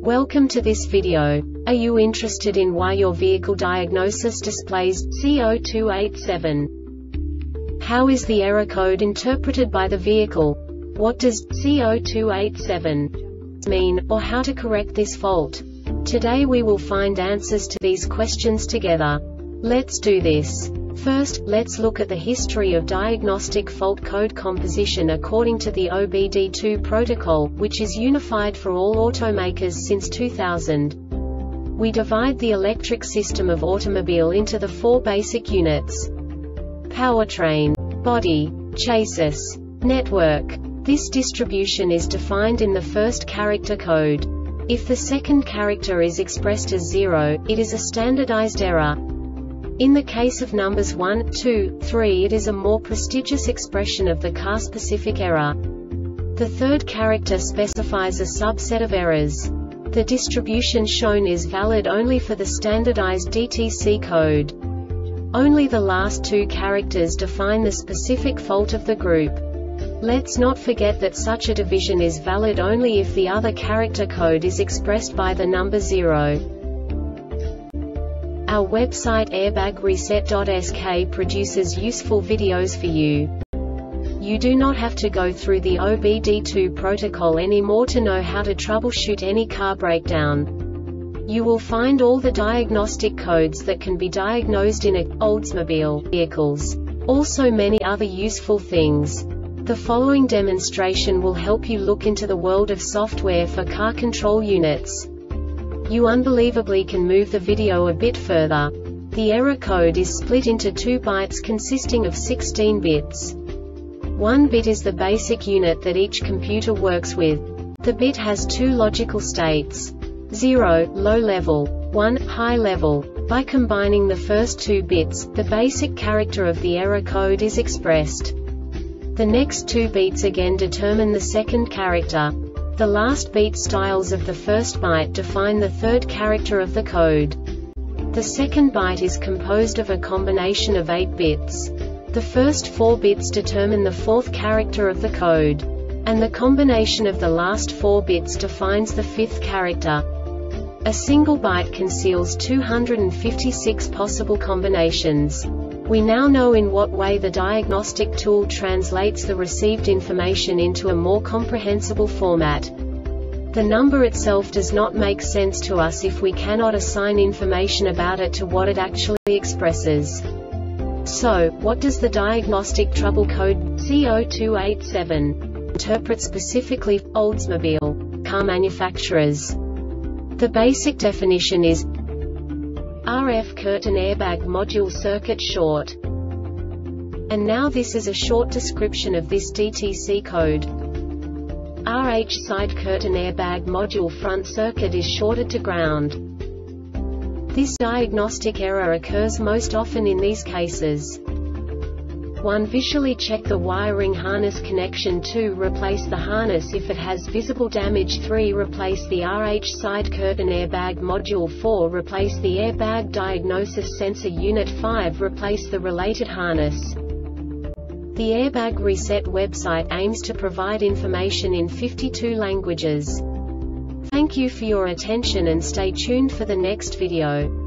Welcome to this video. Are you interested in why your vehicle diagnosis displays C0287? How is the error code interpreted by the vehicle? What does C0287 mean, or how to correct this fault? Today we will find answers to these questions together. Let's do this. First, let's look at the history of diagnostic fault code composition according to the OBD2 protocol, which is unified for all automakers since 2000. We divide the electric system of automobile into the four basic units: powertrain, body, chassis, network. This distribution is defined in the first character code. If the second character is expressed as 0, it is a standardized error. In the case of numbers 1, 2, 3, it is a more prestigious expression of the car-specific error. The third character specifies a subset of errors. The distribution shown is valid only for the standardized DTC code. Only the last two characters define the specific fault of the group. Let's not forget that such a division is valid only if the other character code is expressed by the number 0. Our website airbagreset.sk produces useful videos for you. You do not have to go through the OBD2 protocol anymore to know how to troubleshoot any car breakdown. You will find all the diagnostic codes that can be diagnosed in Oldsmobile vehicles. Also many other useful things. The following demonstration will help you look into the world of software for car control units. You unbelievably can move the video a bit further. The error code is split into 2 bytes consisting of 16 bits. 1 bit is the basic unit that each computer works with. The bit has 2 logical states: 0, low level, 1, high level. By combining the first 2 bits, the basic character of the error code is expressed. The next 2 beats again determine the second character. The last beat styles of the first byte define the third character of the code. The second byte is composed of a combination of 8 bits. The first 4 bits determine the fourth character of the code. And the combination of the last 4 bits defines the fifth character. A single byte conceals 256 possible combinations. We now know in what way the diagnostic tool translates the received information into a more comprehensible format. The number itself does not make sense to us if we cannot assign information about it to what it actually expresses. So, what does the diagnostic trouble code C0287 interpret specifically for Oldsmobile car manufacturers? The basic definition is RF curtain airbag module circuit short. And now this is a short description of this DTC code. RH side curtain airbag module front circuit is shorted to ground. This diagnostic error occurs most often in these cases. 1. Visually check the wiring harness connection. 2. Replace the harness if it has visible damage. 3. Replace the RH side curtain airbag module. 4. Replace the airbag diagnosis sensor unit. 5. Replace the related harness. The Airbag Reset website aims to provide information in 52 languages. Thank you for your attention and stay tuned for the next video.